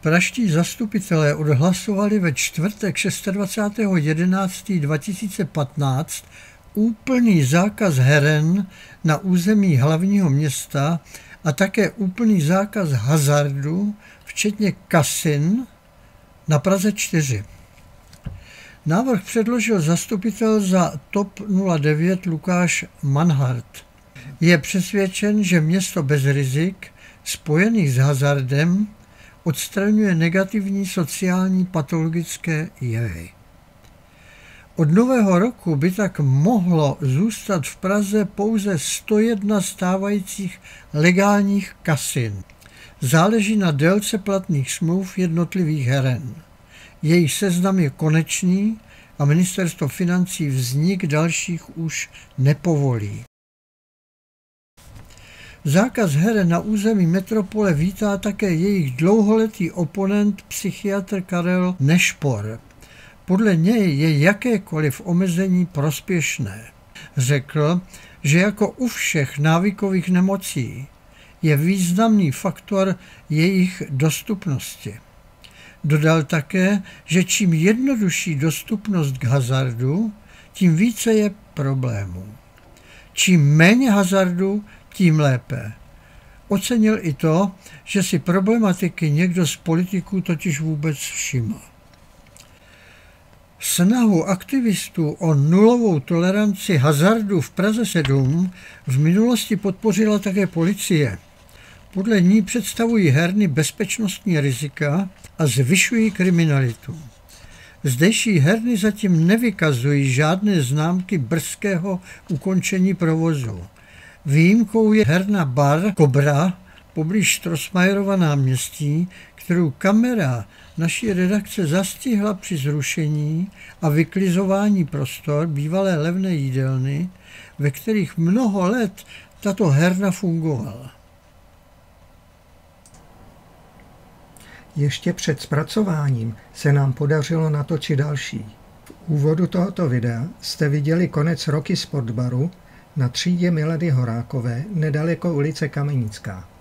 Pražští zastupitelé odhlasovali ve čtvrtek 26.11.2015 úplný zákaz heren na území hlavního města a také úplný zákaz hazardu, včetně kasin, na Praze 4. Návrh předložil zastupitel za TOP 09 Lukáš Manhart. Je přesvědčen, že město bez rizik spojených s hazardem odstraňuje negativní sociální patologické jevy. Od nového roku by tak mohlo zůstat v Praze pouze 101 stávajících legálních kasin. Záleží na délce platných smluv jednotlivých heren. Jejich seznam je konečný a ministerstvo financí vznik dalších už nepovolí. Zákaz heren na území metropole vítá také jejich dlouholetý oponent psychiatr Karel Nešpor. Podle něj je jakékoliv omezení prospěšné. Řekl, že jako u všech návykových nemocí je významný faktor jejich dostupnosti. Dodal také, že čím jednodušší dostupnost k hazardu, tím více je problémů. Čím méně hazardu, tím lépe. Ocenil i to, že si problematiky někdo z politiků totiž vůbec všiml. Snahu aktivistů o nulovou toleranci hazardu v Praze 7 v minulosti podpořila také policie. Podle ní představují herny bezpečnostní rizika a zvyšují kriminalitu. Zdejší herny zatím nevykazují žádné známky brzkého ukončení provozu. Výjimkou je herna Bar Kobra poblíž Strossmayerova náměstí, kterou kamera naší redakce zastihla při zrušení a vyklizování prostor bývalé levné jídelny, ve kterých mnoho let tato herna fungovala. Ještě před zpracováním se nám podařilo natočit další. V úvodu tohoto videa jste viděli konec Rocky Sportbaru na třídě Milady Horákové nedaleko ulice Kamenická.